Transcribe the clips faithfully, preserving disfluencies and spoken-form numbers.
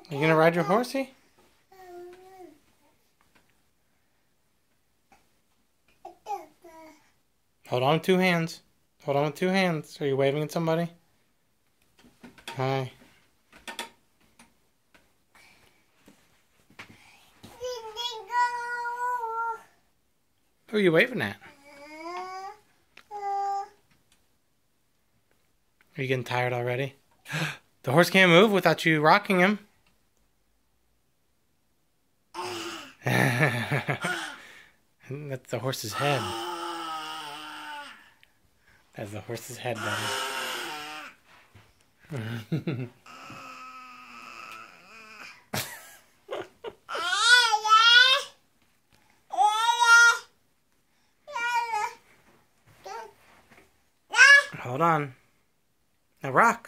You gonna ride your horsey? Hold on with two hands. Hold on with two hands. Are you waving at somebody? Hi. Who are you waving at? Are you getting tired already? The horse can't move without you rocking him. That's the horse's head. That's the horse's head, buddy. Hold on. Now rock.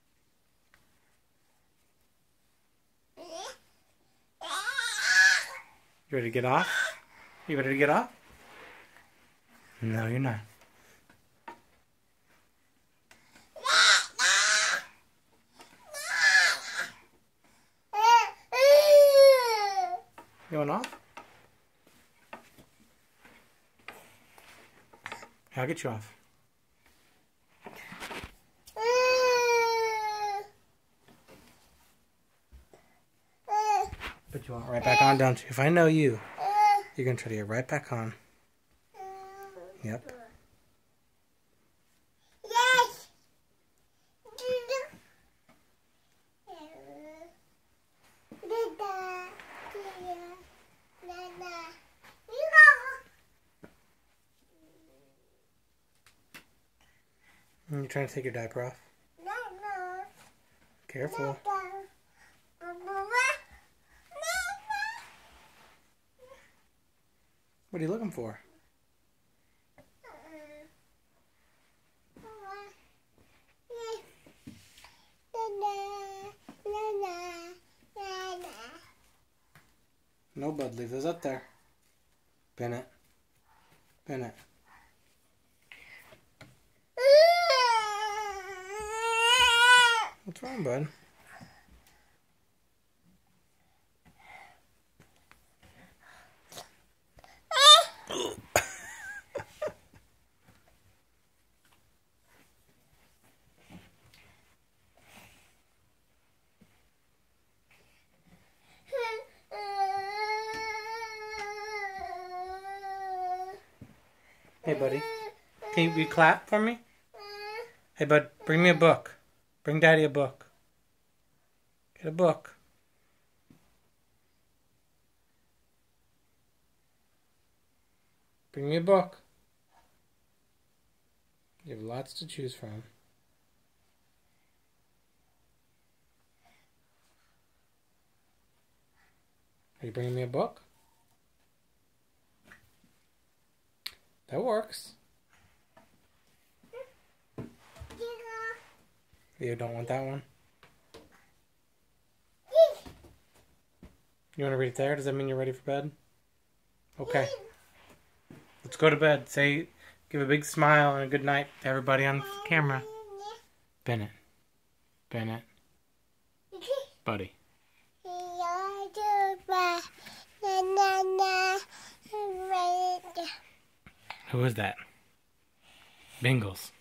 You ready to get off? You ready to get off? No, you're not. You going off? I'll get you off. Put you on right back on, don't you? If I know you, you're going to try to get right back on. Yep. Yes. You're trying to take your diaper off? No, no. Careful. What are you looking for? No, bud, leave those up there. Bennett. Bennett. What's wrong, bud? Hey, buddy. Can you clap for me? Hey, bud, bring me a book. Bring Daddy a book. Get a book. Bring me a book. You have lots to choose from. Are you bringing me a book? That works. You don't want that one? You want to read it there? Does that mean you're ready for bed? Okay. Let's go to bed. Say, give a big smile and a good night to everybody on camera. Bennett. Bennett. Buddy. Who is that? Bingles.